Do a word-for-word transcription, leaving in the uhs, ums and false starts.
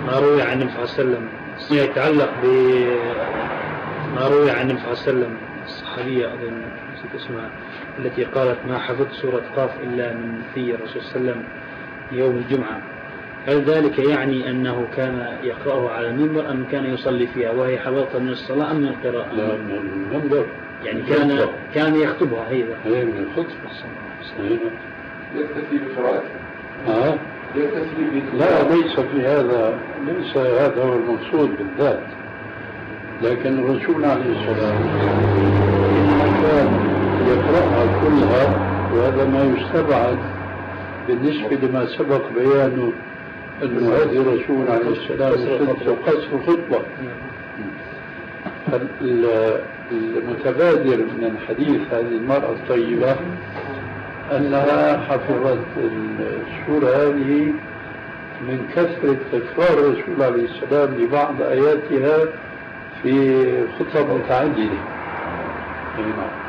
ما روي عن النبي صلى الله عليه وسلم يتعلق بما روي عن النبي صلى الله عليه وسلم الصحابية أظن نسيت اسمها التي قالت ما حفظت سورة قاف إلا من في الرسول صلى الله عليه وسلم يوم الجمعة، هل ذلك يعني أنه كان يقرأه على المنبر أم كان يصلي فيها وهي حفظتها من الصلاة أم من القراءة؟ لا من المنبر، يعني كان كان يخطبها هيدا هي من الخطبة. يكتفي بقراءتها. ها؟ يكتفي لا ليس في هذا، ليس هذا هو المقصود بالذات، لكن الرسول عليه الصلاة والسلام كان يقرأها كلها، وهذا ما يستبعد بالنسبة لما سبق بيانه أن هذه الرسول عليه السلام قصر خطبة. المتبادر من الحديث هذه المرأة الطيبة أنها حفظت السورة هذه من كثرة تكرار الرسول عليه السلام لبعض آياتها في خطب متعددة.